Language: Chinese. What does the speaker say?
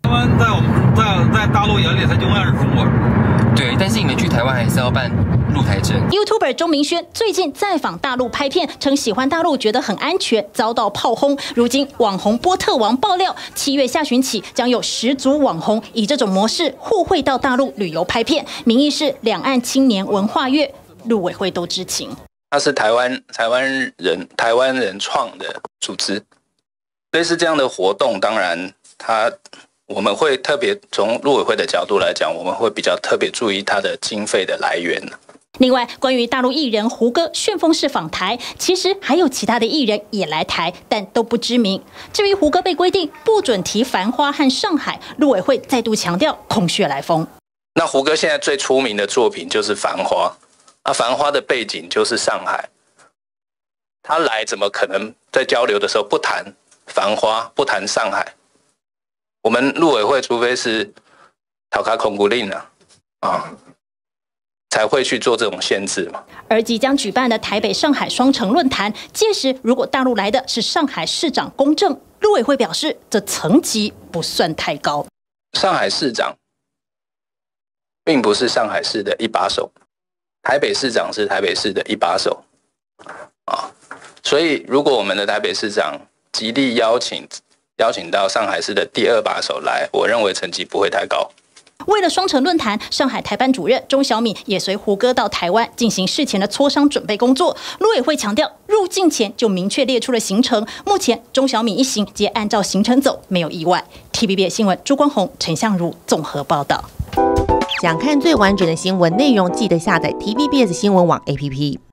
他们在大陆眼里，他永远是中国人。 对，但是你们去台湾还是要办入台证。 YouTuber 钟明轩最近在访大陆拍片，称喜欢大陆，觉得很安全，遭到炮轰。如今网红波特王爆料，7月下旬起将有10组网红以这种模式互惠到大陆旅游拍片，名义是两岸青年文化月，陆委会都知情。 它是台湾人创的组织，类似这样的活动，当然我们会特别从陆委会的角度来讲，我们会比较特别注意它的经费的来源。 另外，关于大陆艺人胡歌旋风式访台，其实还有其他的艺人也来台，但都不知名。至于胡歌被规定不准提《繁花》和《上海》，陆委会再度强调空穴来风。 那胡歌现在最出名的作品就是《繁花》，《繁花》的背景就是上海，他来怎么可能在交流的时候不谈《繁花》，不谈上海？我们陆委会除非是讨卡孔古令才会去做这种限制嘛。 而即将举办的台北上海双城论坛，届时如果大陆来的是上海市长龚正，陆委会表示这层级不算太高。 上海市长并不是上海市的一把手，台北市长是台北市的一把手所以如果我们的台北市长极力邀请到上海市的第2把手来，我认为成绩不会太高。 为了双城论坛，上海台办主任钟小敏也随胡歌到台湾进行事前的磋商准备工作。陆委会强调，入境前就明确列出了行程，目前钟小敏一行皆按照行程走，没有意外。TVBS 新闻朱光宏、陈相如综合报道。 想看最完整的新闻内容，记得下载 TVBS 新闻网 APP。